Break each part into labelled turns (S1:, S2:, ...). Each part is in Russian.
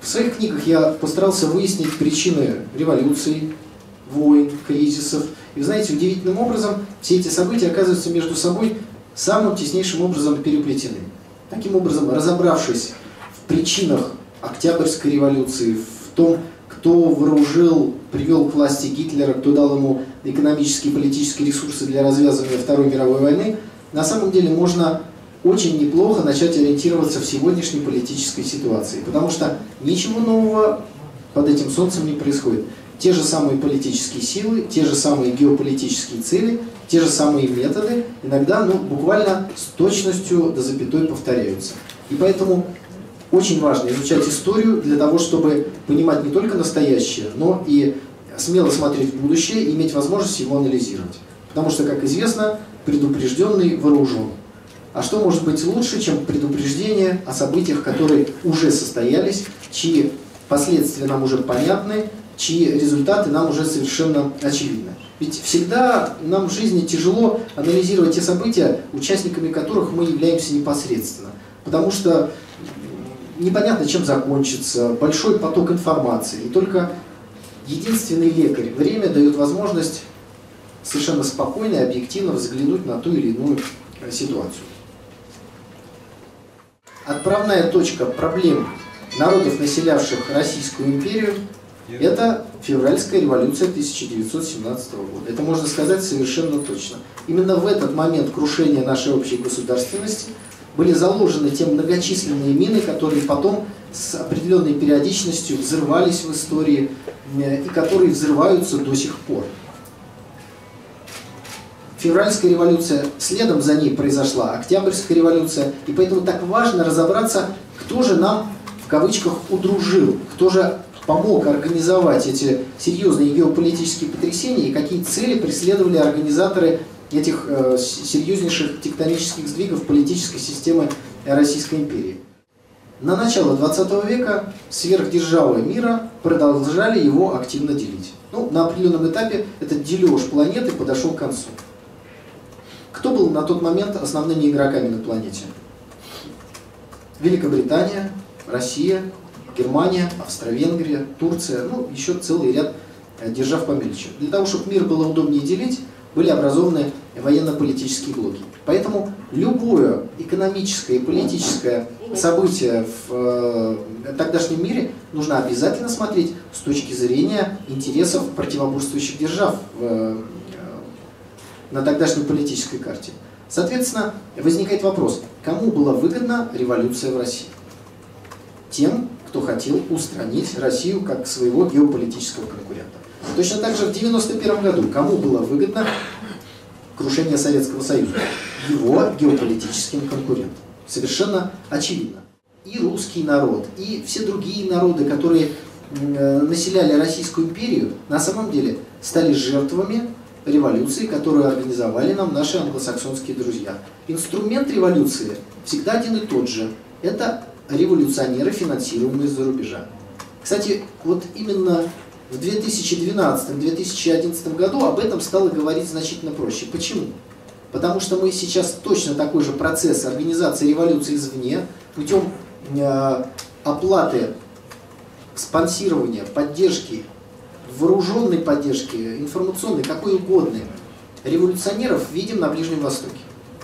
S1: В своих книгах я постарался выяснить причины революций, войн, кризисов. И вы знаете, удивительным образом все эти события оказываются между собой самым теснейшим образом переплетены. Таким образом, разобравшись в причинах Октябрьской революции, в том, кто вооружил, привел к власти Гитлера, кто дал ему экономические и политические ресурсы для развязывания Второй мировой войны, на самом деле можно очень неплохо начать ориентироваться в сегодняшней политической ситуации, потому что ничего нового под этим солнцем не происходит. Те же самые политические силы, те же самые геополитические цели, те же самые методы иногда буквально с точностью до запятой повторяются. И поэтому очень важно изучать историю для того, чтобы понимать не только настоящее, но и смело смотреть в будущее и иметь возможность его анализировать. Потому что, как известно, предупрежденный вооружен. А что может быть лучше, чем предупреждение о событиях, которые уже состоялись, чьи последствия нам уже понятны, чьи результаты нам уже совершенно очевидны. Ведь всегда нам в жизни тяжело анализировать те события, участниками которых мы являемся непосредственно. Потому что непонятно, чем закончится, большой поток информации. И только единственный лекарь, время, дает возможность совершенно спокойно и объективно взглянуть на ту или иную ситуацию. Отправная точка проблем народов, населявших Российскую империю, это февральская революция 1917 года. Это можно сказать совершенно точно. Именно в этот момент крушения нашей общей государственности были заложены те многочисленные мины, которые потом с определенной периодичностью взрывались в истории и которые взрываются до сих пор. Февральская революция, следом за ней произошла Октябрьская революция, и поэтому так важно разобраться, кто же нам, в кавычках, удружил, кто же помог организовать эти серьезные геополитические потрясения и какие цели преследовали организаторы этих серьезнейших тектонических сдвигов политической системы Российской империи. На начало 20 века сверхдержавы мира продолжали его активно делить. На определенном этапе этот дележ планеты подошел к концу. Кто был на тот момент основными игроками на планете? Великобритания, Россия, Германия, Австро-Венгрия, Турция, еще целый ряд держав помельче. Для того, чтобы мир было удобнее делить, были образованы военно-политические блоки. Поэтому любое экономическое и политическое событие в тогдашнем мире нужно обязательно смотреть с точки зрения интересов противоборствующих держав на тогдашней политической карте. Соответственно, возникает вопрос, кому была выгодна революция в России? Тем, кто хотел устранить Россию как своего геополитического конкурента. Точно так же в 1991 году кому было выгодно крушение Советского Союза? Его геополитическим конкурентам. Совершенно очевидно. И русский народ, и все другие народы, которые населяли Российскую империю, на самом деле стали жертвами революции, которую организовали нам наши англосаксонские друзья. Инструмент революции всегда один и тот же. Это революционеры, финансируемые из-за рубежа. Кстати, вот именно в 2012-2011 году об этом стало говорить значительно проще. Почему? Потому что мы сейчас точно такой же процесс организации революции извне, путем оплаты, спонсирования, поддержки, вооруженной поддержки, информационной, какой угодно, революционеров видим на Ближнем Востоке.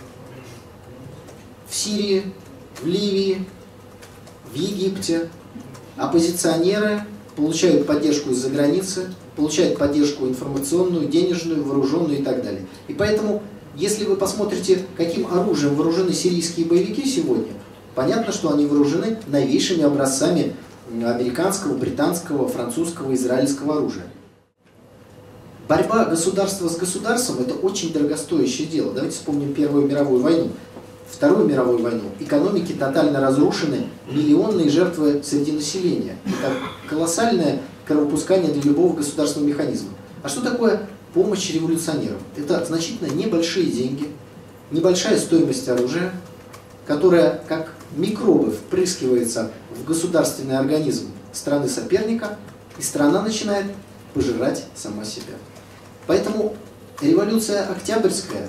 S1: В Сирии, в Ливии, в Египте оппозиционеры получают поддержку из-за границы, получают поддержку информационную, денежную, вооруженную и так далее. И поэтому, если вы посмотрите, каким оружием вооружены сирийские боевики сегодня, понятно, что они вооружены новейшими образцами американского, британского, французского, израильского оружия. Борьба государства с государством – это очень дорогостоящее дело. Давайте вспомним Первую мировую войну. Вторую мировую войну. Экономики тотально разрушены, миллионные жертвы среди населения. Это колоссальное кровопускание для любого государственного механизма. А что такое помощь революционерам? Это значительно небольшие деньги, небольшая стоимость оружия, которая как микробы впрыскивается в государственный организм страны-соперника, и страна начинает пожирать сама себя. Поэтому революция Октябрьская,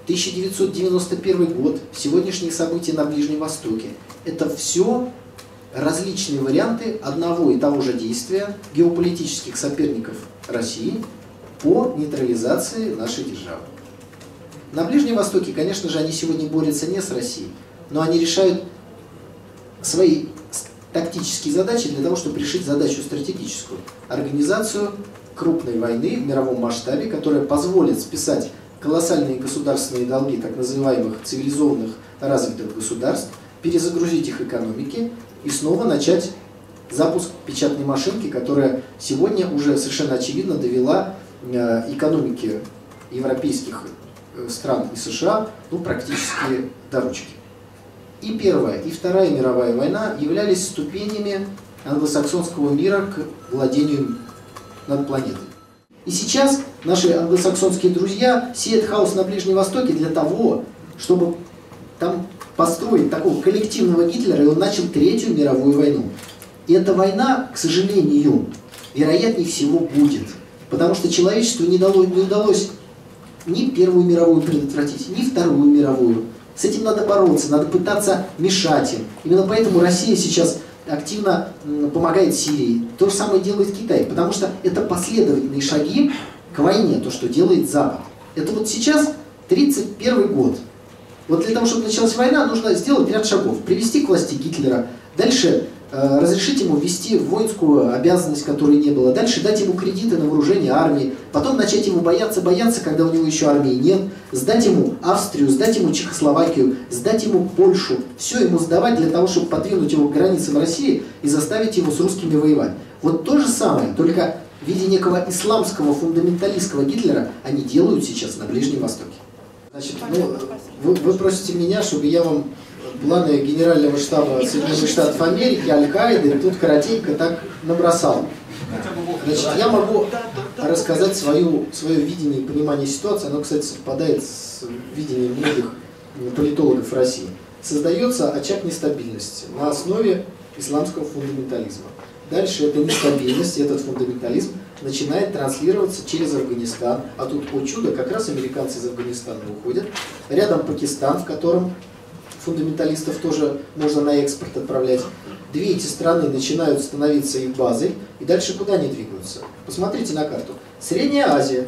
S1: 1991 год, сегодняшние события на Ближнем Востоке – это все различные варианты одного и того же действия геополитических соперников России по нейтрализации нашей державы. На Ближнем Востоке, конечно же, они сегодня борются не с Россией, но они решают свои тактические задачи для того, чтобы решить задачу стратегическую. Организацию крупной войны в мировом масштабе, которая позволит списать колоссальные государственные долги так называемых цивилизованных развитых государств, перезагрузить их экономики и снова начать запуск печатной машинки, которая сегодня уже совершенно очевидно довела экономики европейских стран и США практически до ручки. И Первая, и Вторая мировая война являлись ступенями англосаксонского мира к владению над планетой. И сейчас наши англосаксонские друзья сеют хаос на Ближнем Востоке для того, чтобы там построить такого коллективного Гитлера, и он начал Третью мировую войну. И эта война, к сожалению, вероятнее всего будет. Потому что человечеству не удалось ни Первую мировую предотвратить, ни Вторую мировую. С этим надо бороться, надо пытаться мешать им. Именно поэтому Россия сейчас активно помогает Сирии. То же самое делает Китай, потому что это последовательные шаги к войне, то, что делает Запад. Это вот сейчас 1931 год. Вот для того, чтобы началась война, нужно сделать ряд шагов. Привести к власти Гитлера, дальше разрешить ему ввести воинскую обязанность, которой не было, дальше дать ему кредиты на вооружение армии, потом начать ему бояться, когда у него еще армии нет, сдать ему Австрию, сдать ему Чехословакию, сдать ему Польшу, все ему сдавать для того, чтобы подвинуть его к границам России и заставить его с русскими воевать. Вот то же самое, только в виде некого исламского фундаменталистского Гитлера они делают сейчас на Ближнем Востоке. Значит, вы просите меня, чтобы я вам планы Генерального штаба Соединенных Штатов Америки, Аль-Каиды тут коротенько так набросал. Значит, я могу рассказать свое видение и понимание ситуации. Оно, кстати, совпадает с видением многих политологов России. Создается очаг нестабильности на основе исламского фундаментализма. Дальше эта нестабильность, этот фундаментализм начинает транслироваться через Афганистан. А тут, о чудо, как раз американцы из Афганистана уходят. Рядом Пакистан, в котором фундаменталистов тоже можно на экспорт отправлять. Две эти страны начинают становиться их базой, и дальше куда они двигаются? Посмотрите на карту. Средняя Азия.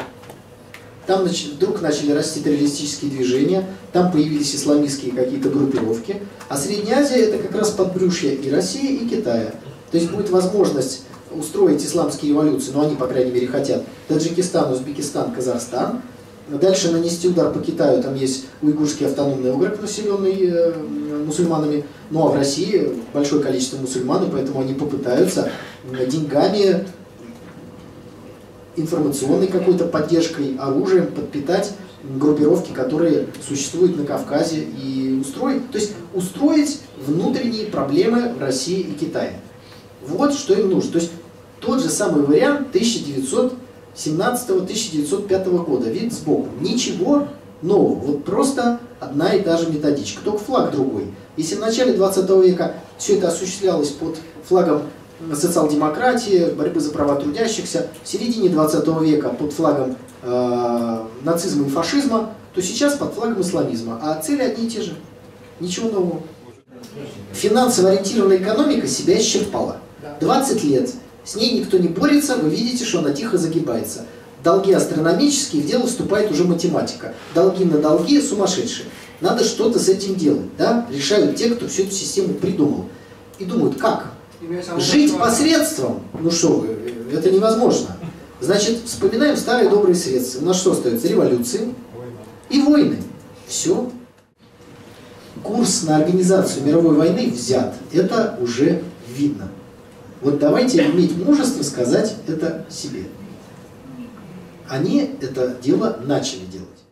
S1: Там вдруг начали расти террористические движения, там появились исламистские какие-то группировки, а Средняя Азия это как раз подбрюшье и России, и Китая. То есть будет возможность устроить исламские революции, но они, по крайней мере, хотят. Таджикистан, Узбекистан, Казахстан. Дальше нанести удар по Китаю, там есть уйгурский автономный округ, населенный мусульманами, ну а в России большое количество мусульман, и поэтому они попытаются деньгами, информационной какой-то поддержкой, оружием подпитать группировки, которые существуют на Кавказе, и устроить внутренние проблемы в России и Китае. Вот что им нужно. То есть тот же самый вариант 1917-1905 года. Вид сбоку. Ничего нового. Вот просто одна и та же методичка. Только флаг другой. Если в начале 20 века все это осуществлялось под флагом социал-демократии, борьбы за права трудящихся, в середине 20 века под флагом нацизма и фашизма, то сейчас под флагом исламизма. А цели одни и те же. Ничего нового. Финансово ориентированная экономика себя исчерпала. 20 лет. С ней никто не борется, вы видите, что она тихо загибается. Долги астрономические, в дело вступает уже математика. Долги на долги сумасшедшие. Надо что-то с этим делать. Да? Решают те, кто всю эту систему придумал. И думают, как? Жить посредством? Ну что вы, это невозможно. Значит, вспоминаем старые добрые средства. У нас что остается? Революции и войны. Все. Курс на организацию мировой войны взят. Это уже видно. Вот давайте иметь мужество сказать это себе. Они это дело начали делать.